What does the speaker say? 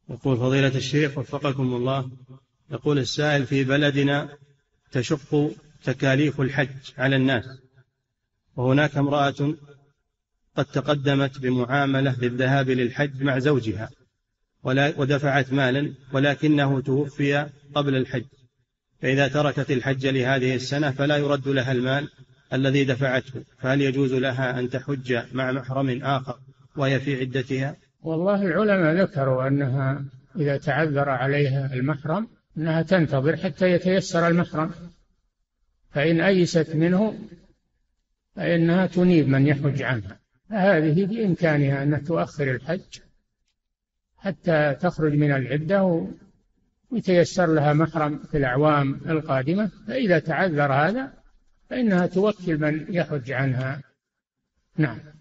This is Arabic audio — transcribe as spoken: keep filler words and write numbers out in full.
يقول فضيلة الشيخ وفقكم الله، يقول السائل: في بلدنا تشق تكاليف الحج على الناس، وهناك امرأة قد تقدمت بمعاملة للذهاب للحج مع زوجها ودفعت مالا، ولكنه توفي قبل الحج، فإذا تركت الحج لهذه السنة فلا يرد لها المال الذي دفعته، فهل يجوز لها أن تحج مع محرم آخر وهي في عدتها؟ والله العلماء ذكروا أنها إذا تعذر عليها المحرم أنها تنتظر حتى يتيسر المحرم، فإن أيست منه فإنها تنيب من يحج عنها، هذه بإمكانها أن تؤخر الحج حتى تخرج من العدة ويتيسر لها محرم في الأعوام القادمة، فإذا تعذر هذا فإنها توكل من يحج عنها. نعم.